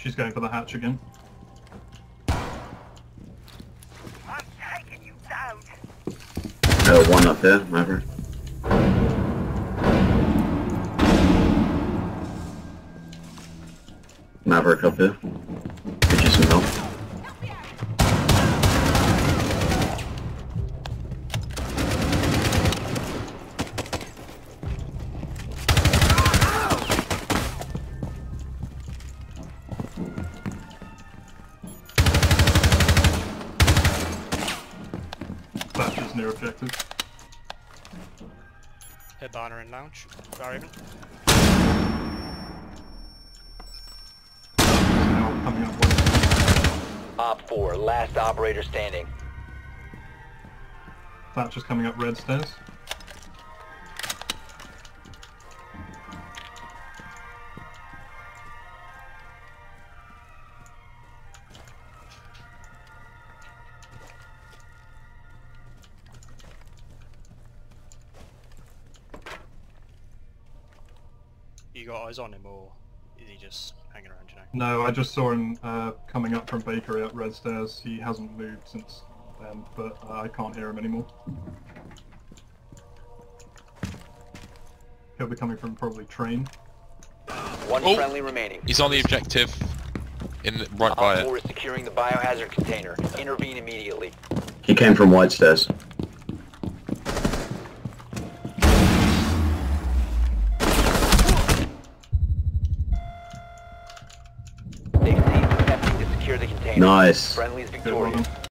She's going for the hatch again. I'm taking you down. One up there, Maverick. Maverick up here. Could use some help. Thatcher's near objective. Headliner in lounge. Raven. Now coming up one. Op 4, last operator standing. Thatcher's coming up red stairs. You got eyes on him, or is he just hanging around, you know? No, I just saw him coming up from bakery up red stairs. He hasn't moved since then, but I can't hear him anymore. He'll be coming from probably train. One Oh. friendly remaining. He's on the objective. Right by Op it. 4 is securing the biohazard container. Intervene immediately. He came from white stairs. They've ceased attempting to secure the container. Nice. Friendly's Good, well victorious. done.